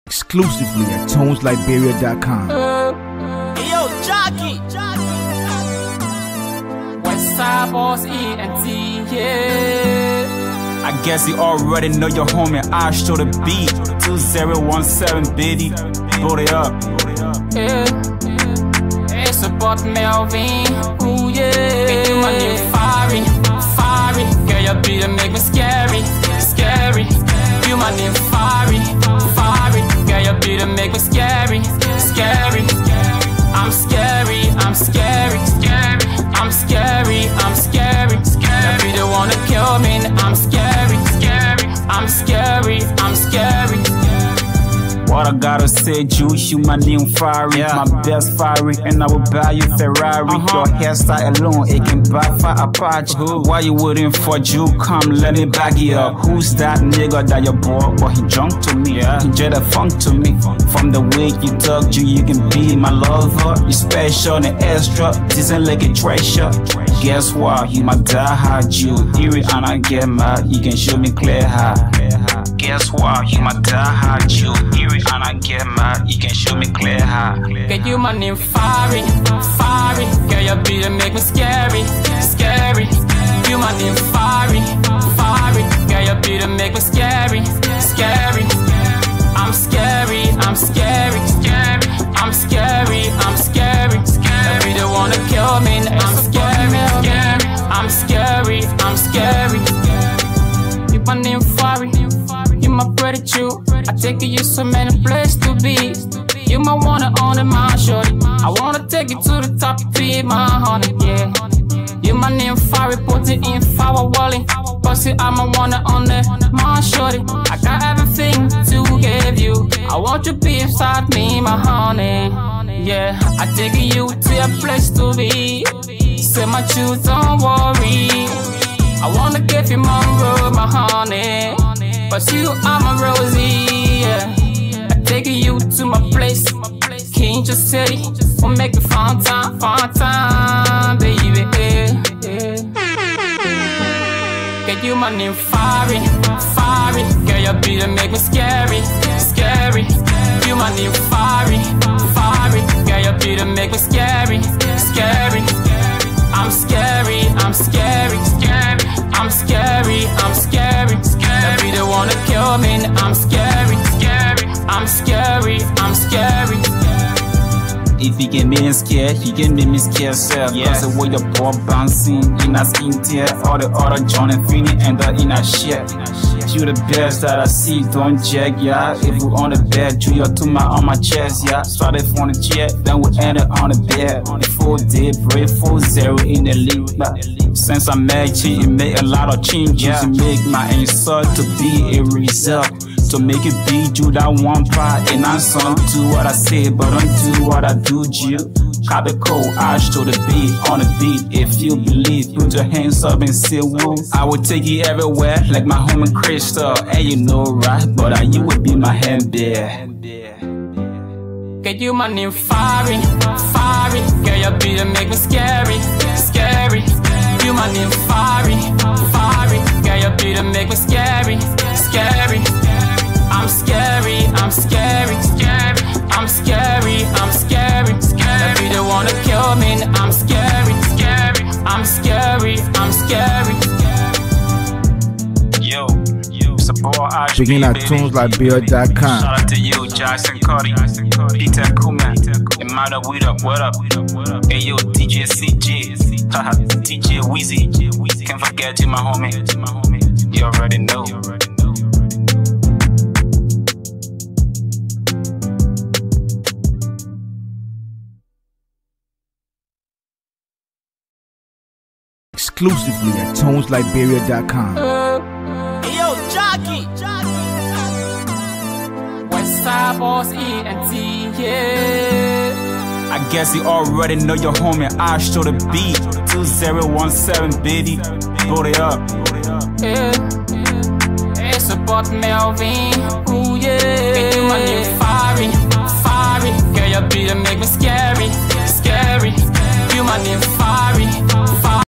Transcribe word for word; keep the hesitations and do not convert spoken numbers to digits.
Exclusively at tones liberia dot com. Yo, Jockey! Westside Boss E N T, yeah. I guess you already know your homie, I show the beat. two zero one seven, Biddy. Boot it up. Yeah. It's about Melvin. Ooh, yeah. Can you my new Fari? Fari. Girl, your beat make me scary. Scary. You my new Fari. Fari. Girl, your beat make me scary. Scary. I'm scary. I'm scary. Scary. I'm scary. I'm scary. Scary. Be the one to kill me. I'm scary. Scary. I'm scary. I'm scary. What I gotta say, Juice, you my new Fari, yeah. My best Fari, and I will buy you Ferrari. Uh-huh. Your hairstyle alone, it can buy for Apache. Uh-huh. Why you waiting for Ju? Come, let me back you up. Who's that nigga that you bought? But he drunk to me, yeah. He jet a funk to me. From the way you talk, Ju, you can be my lover. You special and extra, this ain't like a treasure. Guess what? You my die-hard Ju. Eerie and I get mad, you can show me clear how. Guess what? You my die-hard Ju. Eerie and I get mad, you can show me clear how. Get you my name Fari, Fari. Girl, your beat make me scary, scary. You my name Fari, Fari. Girl, your beat make me scary, scary. I'm scary, I'm scary, scary. I'm scary, I'm scary, scary. Be the one to kill me. I'm scary, scary. I'm scary, I'm scary. You my name Fari, you my pretty Jew. I take you so many places to be. You my one and only, my shorty. I wanna take you to the top, be my honey, yeah. You my name Fari, put it in Flower Wally. Pussy, I'm a one and only, my shorty. I got everything to give you. I want you to be inside me, my honey. Yeah, I take you to a place to be. Say my truth, don't worry. I wanna give you my road, my honey. But you are my Rosie, yeah. I take you to my place, Kinja City. We'll make it fun time, fun time, baby, yeah, yeah. Get you my name Fari, Fari. Girl, your beat make me scary, scary. You my name Fari, Fari. Girl, your beat make me scary, scary. I'm scary, I'm scary, scary. I'm scary, I'm scary, scary. Be the one to kill me. I'm scary, scary. I'm scary, I'm scary. If you get me scared, you get me scared self. Yes. Cause the way your ball bouncing in a skin tear, all the other John and Finny and the in a shit. You the best that I see, don't check, yeah. If we on the bed, you your two my on my chest, yeah. Started from the jet, then we ended on the bed. Full day, break full zero in the league. But since I met you, it made a lot of changes. Yeah. It make my answer to be a result. To make it be you that one part. And I son do what I say, but don't do what I do, you. Copy code, I show the beat on the beat. If you believe, put your hands up and say woo. I will take you everywhere, like my homie Crystal. And you know right, but uh, you would be my hand there. Get you my name Fari, Fari. Girl, your beat make me scary, scary. You my name Fari, Fari. Girl, your beat make me scary, scary. I'm scary, I'm scary, scary. I'm scary, I'm scary, scary. Be the one to kill me. I'm scary, scary. I'm scary, I'm scary. Yo, yo, it's a boy Ash. Begin at tones liberia dot com. Shout out to you, Jason Cody, Peter Kuman, Emmanuel, what up, what up? Hey yo, D J C J, haha, D J Weezy. Can't forget you, my homie. You already know. Exclusively at tones liberia dot com. Yo, Jockey! Westside Boss E N T, yeah. I guess you already know your homie, I show the beat. two zero one seven, Biddy. Boot it up. Yeah. It's about Melvin. Ooh, yeah. Get you my name Fari, Fari. Girl, your beat make me scary, scary. You my name Fari.